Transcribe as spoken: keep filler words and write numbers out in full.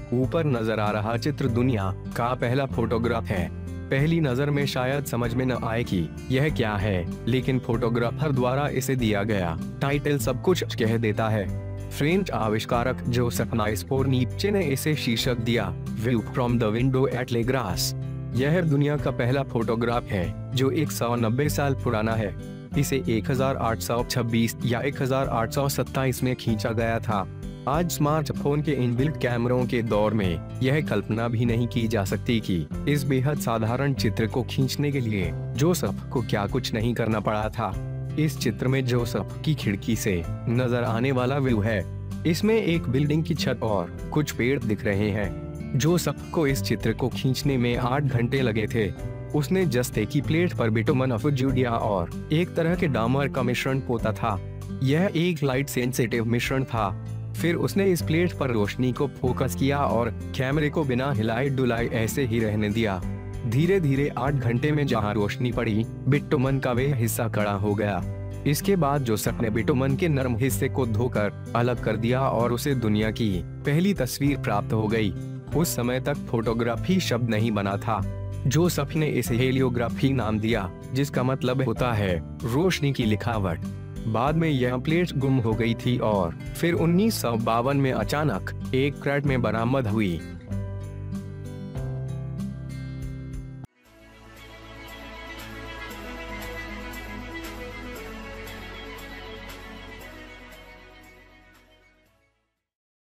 ऊपर नजर आ रहा चित्र दुनिया का पहला फोटोग्राफ है। पहली नजर में शायद समझ में न आए कि यह क्या है, लेकिन फोटोग्राफर द्वारा इसे दिया गया टाइटल सब कुछ कह देता है। फ्रेंच आविष्कारक जोसेफ नाइस्फोर नीप्चे ने इसे शीर्षक दिया view from the window at Le Gras. यह दुनिया का पहला फोटोग्राफ है जो एक सौ नब्बे साल पुराना है। इसे एक हज़ार आठ सौ छब्बीस या एक हज़ार आठ सौ सत्ताईस में खींचा गया था। आज स्मार्टफोन के इनबिल्ट कैमरों के दौर में यह कल्पना भी नहीं की जा सकती कि इस बेहद साधारण चित्र को खींचने के लिए जोसेफ को क्या कुछ नहीं करना पड़ा था। इस चित्र में जोसेफ की खिड़की से नजर आने वाला व्यू है। इसमें एक बिल्डिंग की छत और कुछ पेड़ दिख रहे हैं। जोसेफ को इस चित्र को खींचने में आठ घंटे लगे थे। उसने जस्ते की प्लेट पर बिटुमन ऑफ जुडिया और एक तरह के डामर का मिश्रण पोता था। यह एक लाइट सेंसिटिव मिश्रण था। फिर उसने इस प्लेट पर रोशनी को फोकस किया और कैमरे को बिना हिलाए डुलाए ऐसे ही रहने दिया। धीरे धीरे आठ घंटे में जहां रोशनी पड़ी, बिटुमन का वह हिस्सा कड़ा हो गया। इसके बाद जोसेफ ने बिटुमन के नरम हिस्से को धोकर अलग कर दिया और उसे दुनिया की पहली तस्वीर प्राप्त हो गई। उस समय तक फोटोग्राफी शब्द नहीं बना था। जोसेफ ने इसे हेलियोग्राफी नाम दिया, जिसका मतलब होता है रोशनी की लिखावट। बाद में यह प्लेट गुम हो गई थी और फिर उन्नीस सौ बावन में अचानक एक क्रेट में बरामद हुई।